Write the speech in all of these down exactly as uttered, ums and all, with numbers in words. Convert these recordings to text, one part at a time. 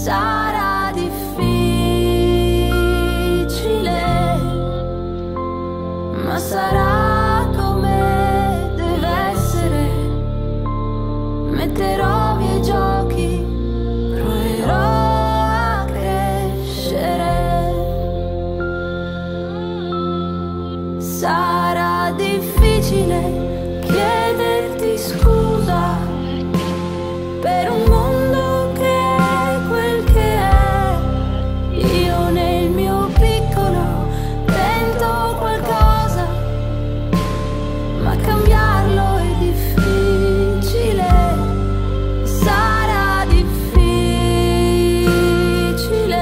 sarà difficile, ma sarà come deve essere. Metterò via i giochi, proverò a crescere. Sarà difficile chiederti scusa per un mondo che è quel che è. Io nel mio piccolo tento qualcosa, ma cambiarlo è difficile. Sarà difficile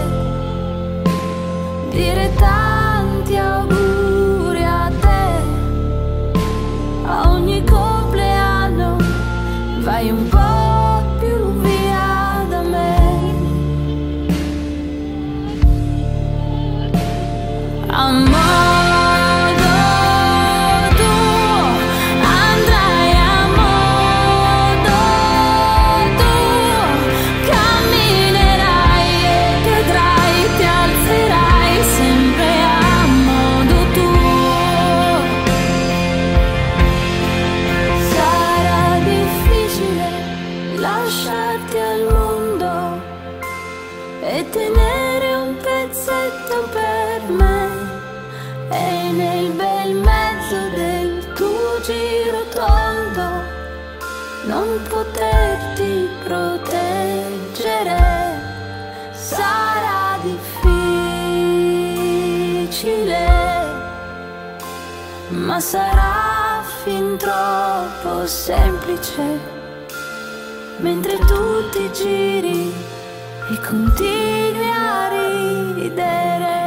dire tanti auguri a te a ogni compleanno. Vai un po' a modo tuo, andrai a modo tuo, camminerai e cadrai, ti alzerai sempre a modo tuo. Sarà difficile lasciarti al mondo e tenere un pezzetto per me. E nel bel mezzo del tuo giro tondo non poterti proteggere. Sarà difficile, ma sarà fin troppo semplice. Mentre tu ti giri e continui a ridere,